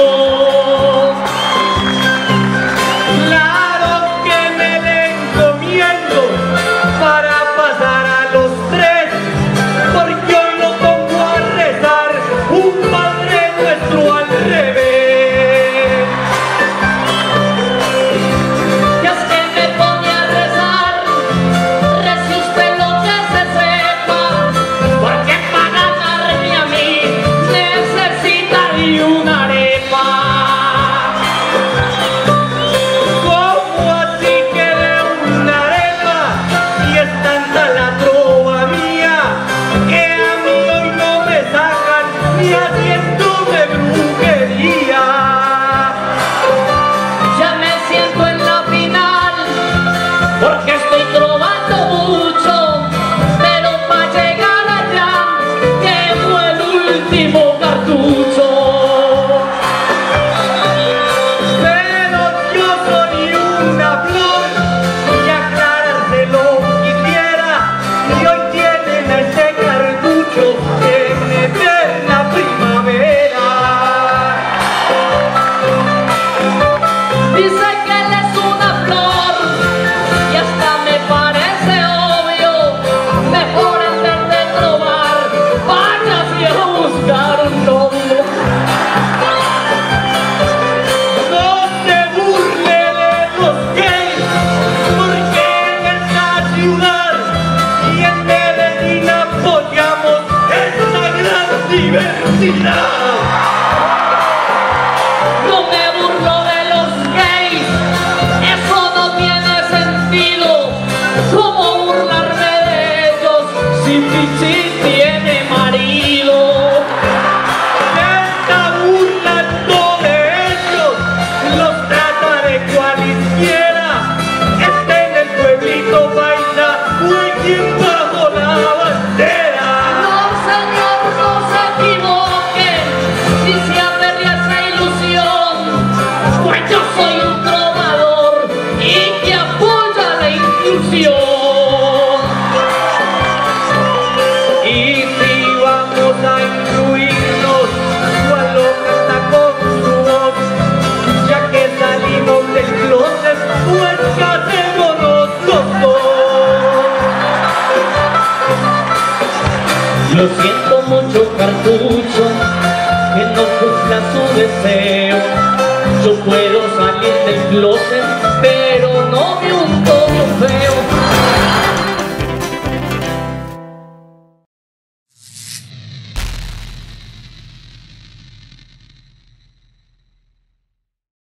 Claro que me le encomiendo para pasar a los tres, porque hoy lo pongo a rezar un Padre Nuestro al revés. Y es que me pone a rezar, rece usted lo que se sepa, porque para ganarme a mí necesita de una arepa. ¿Cómo así que de una arepa? Y es tanta la trova mía que a mí hoy no me sacan ni haciéndome brujería. Ya me siento en la final, porque estoy trovando mucho, pero para llegar allá quemo el último cartucho. Pero yo soy una flor y aclarárselo quisiera, y hoy tienen a ese cartucho en eterna primavera. Dice que él es una flor y hasta me parece obvio, mejor en vez de trobar, váyase a buscar un novio. No se burle de los gays, porque en esta ciudad y en Medellín apoyamos esta gran diversidad. No me burlo de los gays, eso no tiene sentido. ¿Cómo burlarme de ellos si Pichín tiene marido? Esta burla de ellos los trataré cualquiera, esté en el pueblito paisa o aquí bajo la bandera. No, señor, no se equivoque, si se aferra esa ilusión, pues yo soy un trovador y que apoya la inclusión. Y si vamos a incluirnos, cual loca está con su voz, ya que salimos del closet, pues casémonos los dos. Lo siento mucho, cartucho, que no cumpla su deseo. Yo puedo salir del closet, pero no me